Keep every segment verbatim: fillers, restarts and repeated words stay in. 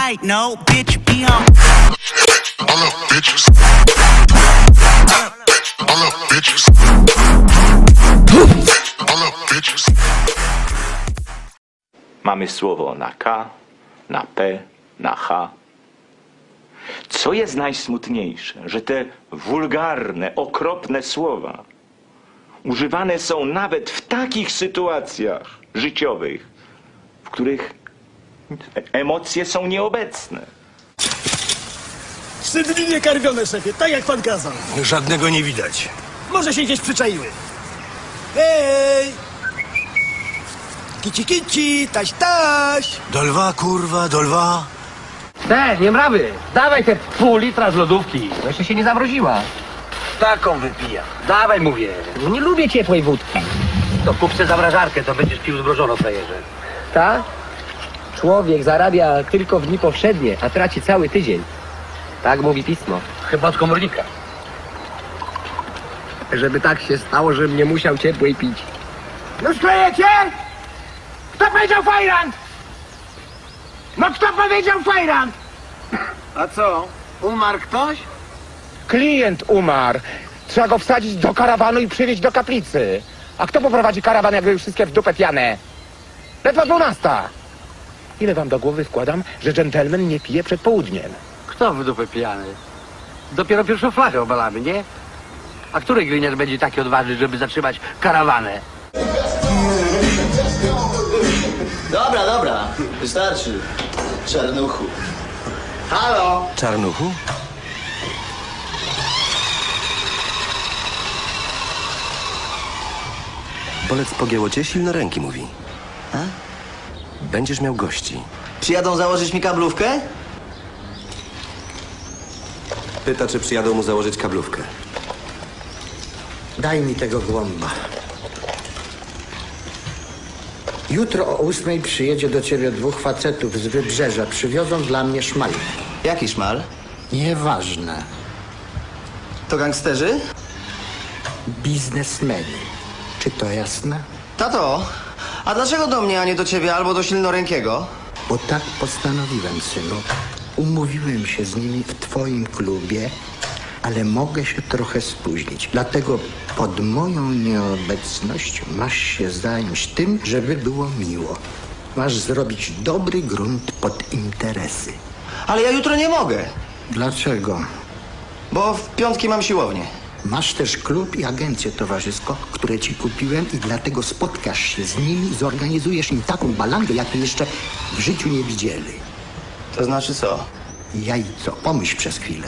right, no, bitch, be on. All up, bitches. All up, bitches. All up, bitches. Mamy słowo na K, na P, na H. Co jest najsmutniejsze, że te wulgarne, okropne słowa używane są nawet w takich sytuacjach życiowych, w których emocje są nieobecne. Trzy dni niekarmione, szefie, tak jak pan kazał. Żadnego nie widać. Może się gdzieś przyczaiły. Hej! Kici, kici, taś, taś! Do lwa, kurwa, do lwa. Te, nie mrawy! Dawaj te pół litra z lodówki. Bo jeszcze się nie zamroziła. Taką wypija. Dawaj, mówię. Nie lubię ciepłej wódki. To kup se zamrażarkę, to będziesz pił zmrożoną, frajerze. Tak? Człowiek zarabia tylko w dni powszednie, a traci cały tydzień. Tak mówi pismo. Chyba od komornika. Żeby tak się stało, żebym nie musiał ciepłej pić. Już klejecie? Kto powiedział fajrant? No kto powiedział fajrant? A co? Umarł ktoś? Klient umarł. Trzeba go wsadzić do karawanu i przywieźć do kaplicy. A kto poprowadzi karawan, jak wy już wszystkie w dupę pijane? Ledwo dwunasta. Ile wam do głowy wkładam, że dżentelmen nie pije przed południem? Kto w dupę pijany? Dopiero pierwszą flachę obalamy, nie? A który gliniarz będzie taki odważny, żeby zatrzymać karawanę? Dobra, dobra. Wystarczy. Czarnuchu. Halo? Czarnuchu? Bolec pogięło cię, silno ręki mówi. A? Będziesz miał gości. Przyjadą założyć mi kablówkę? Pyta, czy przyjadą mu założyć kablówkę. Daj mi tego głąba. Jutro o ósmej przyjedzie do ciebie dwóch facetów z Wybrzeża. Przywiozą dla mnie szmal. Jaki szmal? Nieważne. To gangsterzy? Biznesmeni. Czy to jasne? Tato, a dlaczego do mnie, a nie do ciebie albo do silnorękiego? Bo tak postanowiłem, synu. Umówiłem się z nimi w twoim klubie, ale mogę się trochę spóźnić. Dlatego pod moją nieobecność masz się zająć tym, żeby było miło. Masz zrobić dobry grunt pod interesy. Ale ja jutro nie mogę, Dlaczego? bo w piątki mam siłownię. Masz też klub i agencję towarzysko, które ci kupiłem i dlatego spotkasz się z nimi, zorganizujesz im taką balangę, jakiej jeszcze w życiu nie widzieli. To znaczy co? Jajco, pomyśl przez chwilę.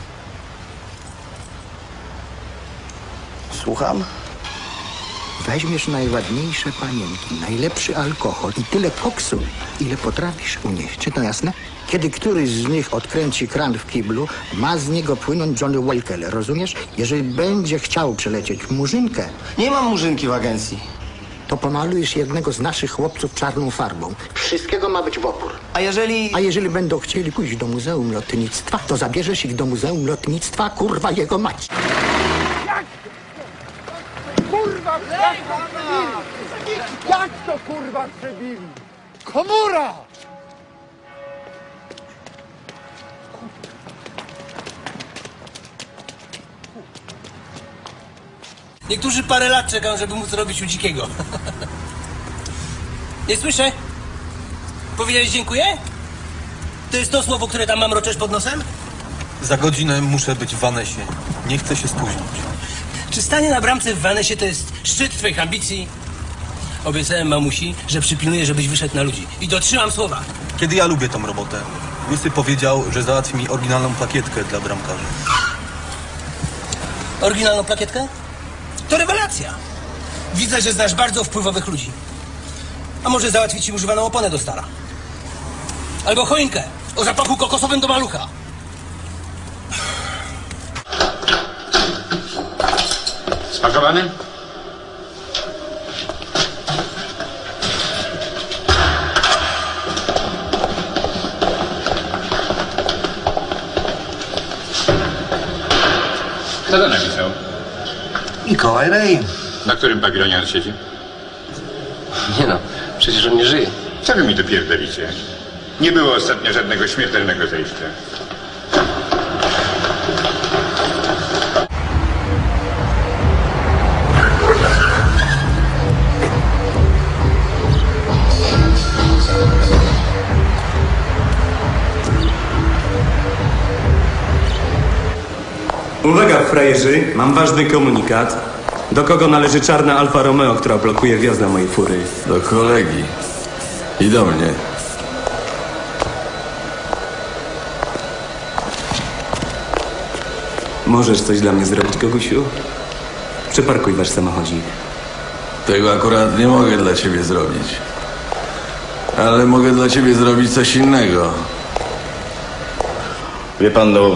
Słucham? Weźmiesz najładniejsze panienki, najlepszy alkohol i tyle koksu, ile potrafisz unieść. Czy to jasne? Kiedy któryś z nich odkręci kran w kiblu, ma z niego płynąć Johnny Walker, rozumiesz? Jeżeli będzie chciał przelecieć murzynkę, Nie mam murzynki w agencji. to pomalujesz jednego z naszych chłopców czarną farbą. Wszystkiego ma być w opór. A jeżeli... A jeżeli będą chcieli pójść do Muzeum Lotnictwa, to zabierzesz ich do Muzeum Lotnictwa, kurwa jego mać. Kurwa, jak to przebili? Jak to kurwa przebili? Komura! Niektórzy parę lat czekają, żeby móc robić u dzikiego. Nie słyszę? Powiedziałeś dziękuję? To jest to słowo, które tam mam roczesz pod nosem? Za godzinę muszę być w Vanesie. Nie chcę się spóźnić. Czy stanie na bramce w Vanesie to jest szczyt twoich ambicji? Obiecałem mamusi, że przypilnuję, żebyś wyszedł na ludzi. I dotrzymam słowa. Kiedy ja lubię tą robotę. Łysy powiedział, że załatwi mi oryginalną plakietkę dla bramkarzy. Oryginalną plakietkę? To rewelacja. Widzę, że znasz bardzo wpływowych ludzi. A może załatwić ci używaną oponę do stara? Albo choinkę o zapachu kokosowym do malucha. Spakowany? Kto to napisał? Mikołaj Rej. Na którym pawilonie on siedzi? Nie no, przecież on nie żyje. Co wy mi tu pierdolicie? Nie było ostatnio żadnego śmiertelnego zejścia. Uwaga, frajerzy, mam ważny komunikat. Do kogo należy czarna Alfa Romeo, która blokuje wjazd na mojej fury? Do kolegi. I do mnie. Możesz coś dla mnie zrobić, Gogusiu? Przeparkuj wasz samochodzik. Tego akurat nie mogę dla ciebie zrobić. Ale mogę dla ciebie zrobić coś innego. Wie pan, no...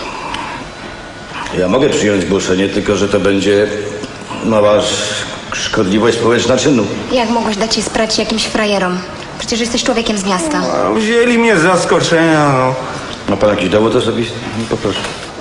Ja mogę przyjąć głoszenie, tylko że to będzie mała szkodliwość społeczna czynu. Jak mogłeś dać się sprać jakimś frajerom? Przecież jesteś człowiekiem z miasta. No, wzięli mnie z zaskoczenia, no. Ma pan jakiś dowód osobisty? Poproszę.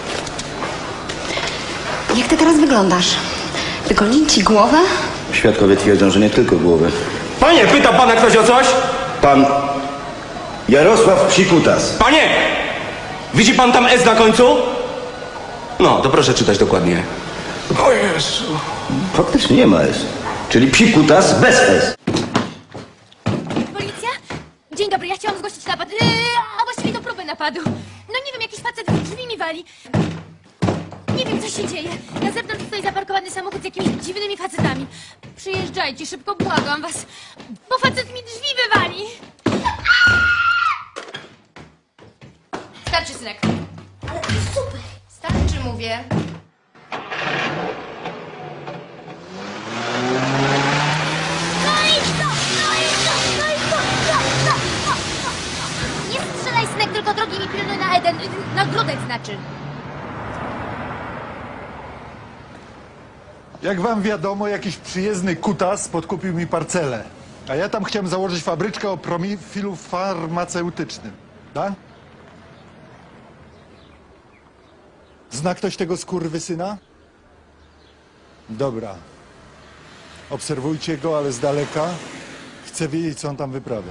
Jak ty teraz wyglądasz? Wygolili ci głowę? Świadkowie twierdzą, że nie tylko głowę. Panie, pyta pana ktoś o coś? Pan Jarosław Psikutas. Panie! Widzi pan tam S na końcu? No, to proszę czytać dokładnie. O Jezu. Faktycznie nie ma S. Czyli Psikutas bez S. Policja? Dzień dobry, ja chciałam zgłosić napad. Eee, a właściwie to próbę napadu. No nie wiem, jakiś facet w drzwi mi wali. Nie wiem, co się dzieje. Na zewnątrz stoi zaparkowany samochód z jakimiś dziwnymi facetami. Przyjeżdżajcie, szybko, błagam was. Bo facet mi drzwi wywali. Starczy, synek. Ale super. Starczy, mówię. No i co? No i co? No i co? Co? Co? Co? Co? Nie strzelaj, synek, tylko drogi mi pilnuj na Eden. Na gródek znaczy. Jak wam wiadomo, jakiś przyjezdny kutas podkupił mi parcelę. A ja tam chciałem założyć fabryczkę o profilu farmaceutycznym. Tak? Zna ktoś tego skurwysyna? Dobra. Obserwujcie go, ale z daleka. Chcę wiedzieć, co on tam wyprawia.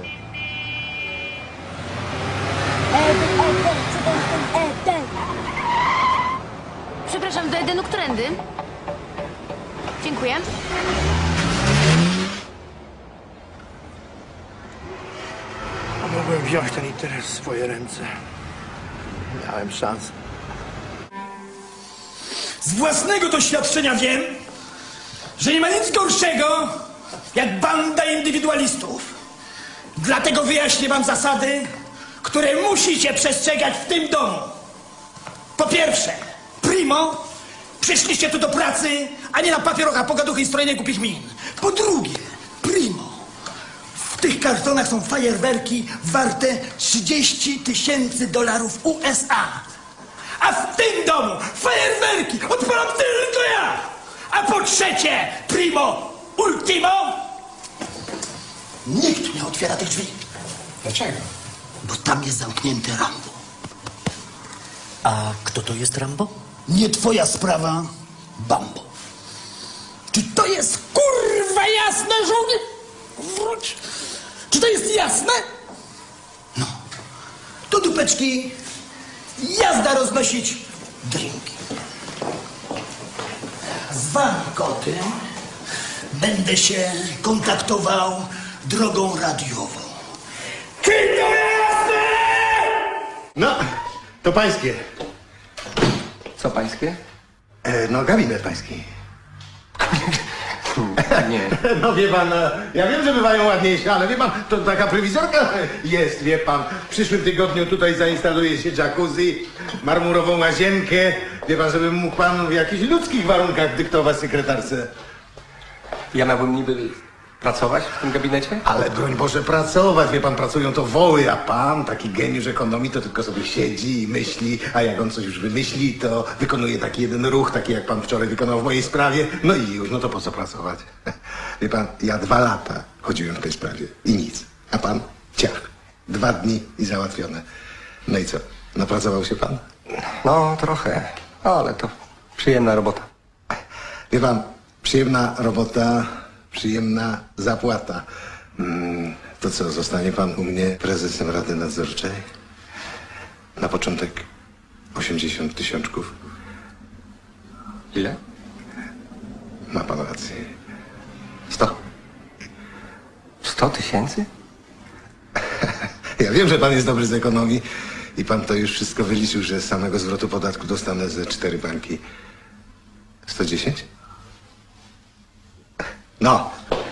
Eden, Eden, co to jest ten Eden? Przepraszam, do Edenu którędy? Dziękuję. A mogłem wziąć ten interes w swoje ręce. Miałem szansę. Z własnego doświadczenia wiem, że nie ma nic gorszego jak banda indywidualistów. Dlatego wyjaśnię wam zasady, które musicie przestrzegać w tym domu. Po pierwsze, primo, przyszliście tu do pracy, a nie na papierocha, pogaduchy i strojenie głupich min. Po drugie, primo, w tych kartonach są fajerwerki warte trzydzieści tysięcy dolarów U S A. A w tym domu fajerwerki odpalam tylko ja. A po trzecie, primo, ultimo, nikt nie otwiera tych drzwi. Dlaczego? Bo tam jest zamknięty Rambo. A kto to jest Rambo? Nie twoja sprawa, Bambo. Czy to jest kurwa jasne, żołnierz? Wróć. Czy to jest jasne? No. Do dupeczki jazda roznosić drinki. Z wami, koty, będę się kontaktował drogą radiową. Czy to jasne? No, to pańskie. Co pańskie? E, no, gabinet pański. Nie. No wie pan, no, ja wiem, że bywają ładniejsze, ale wie pan, to taka prowizorka jest, wie pan. W przyszłym tygodniu tutaj zainstaluje się jacuzzi, marmurową łazienkę. Wie pan, żeby mógł pan w jakichś ludzkich warunkach dyktować sekretarce. Ja miałbym niby pracować w tym gabinecie? Ale broń Boże pracować, wie pan, pracują to woły, a pan, taki geniusz ekonomii, to tylko sobie siedzi i myśli, a jak on coś już wymyśli, to wykonuje taki jeden ruch, taki jak pan wczoraj wykonał w mojej sprawie, no i już, no to po co pracować? Wie pan, ja dwa lata chodziłem w tej sprawie i nic, a pan ciach, dwa dni i załatwione. No i co, napracował się pan? No, trochę, ale to przyjemna robota. Wie pan, przyjemna robota, przyjemna zapłata. Hmm, To co, zostanie pan u mnie prezesem Rady Nadzorczej? Na początek osiemdziesiąt tysiączków. Ile? Ma pan rację. Sto. Sto tysięcy? Ja wiem, że pan jest dobry z ekonomii i pan to już wszystko wyliczył, że z samego zwrotu podatku dostanę ze cztery bańki. sto dziesięć? No.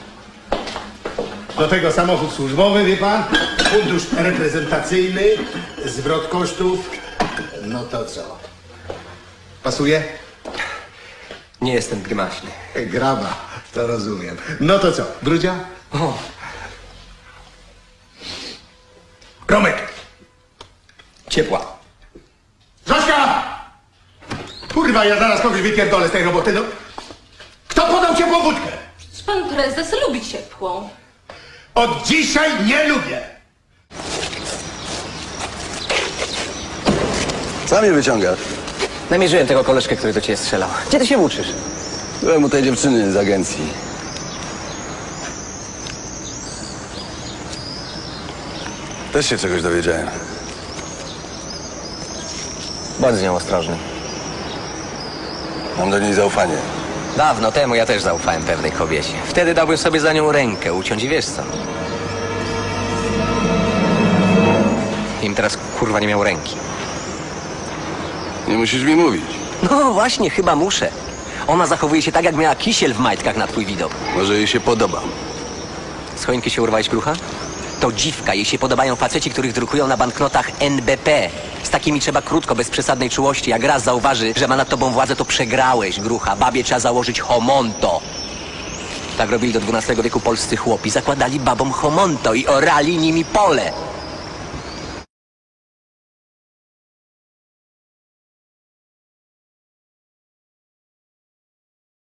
Do tego samochód służbowy, wie pan, fundusz reprezentacyjny, zwrot kosztów. No to co? Pasuje? Nie jestem grymaśny. Graba, to rozumiem. No to co, Brudzia? O. Romek! Ciepła. Zośka! Kurwa, ja zaraz kogoś wypierdolę z tej roboty, no. Kto podał ciepłą wódkę? Pan prezes lubi ciepłą. Od dzisiaj nie lubię. Co mnie wyciągasz? Namierzyłem tego koleżkę, który do ciebie strzelał. Gdzie ty się uczysz? Byłem u tej dziewczyny z agencji. Też się czegoś dowiedziałem. Bądź z nią ostrożny. Mam do niej zaufanie. Dawno temu ja też zaufałem pewnej kobiecie. Wtedy dałbym sobie za nią rękę uciąć i wiesz co? Im teraz kurwa nie miał ręki. Nie musisz mi mówić. No właśnie, chyba muszę. Ona zachowuje się tak, jak miała kisiel w majtkach na twój widok. Może jej się podobam. Z choinki się urwałeś, Klucha? To dziwka. Jej się podobają faceci, których drukują na banknotach N B P. Z takimi trzeba krótko, bez przesadnej czułości. Jak raz zauważy, że ma nad tobą władzę, to przegrałeś, Grucha. Babie trzeba założyć homonto. Tak robili do dwunastego wieku polscy chłopi. Zakładali babom homonto i orali nimi pole.